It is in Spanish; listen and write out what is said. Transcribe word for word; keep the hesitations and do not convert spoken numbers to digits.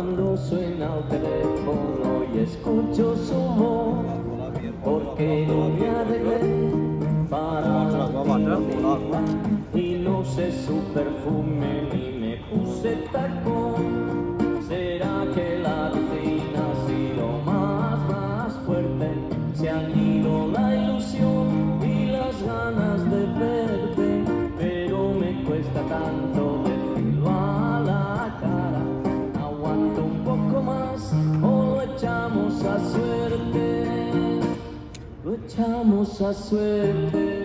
cuando suena el teléfono y escucho su voz, porque no me arreglé para ti y no sé su perfume ni me puse tacón. ¿Será que la rutina ha sido más, más fuerte? Se han ido la ilusión y las ganas de verte, pero me cuesta tanto decirlo a la cara. Aguanto un poco más o lo echamos a suerte, lo echamos a suerte.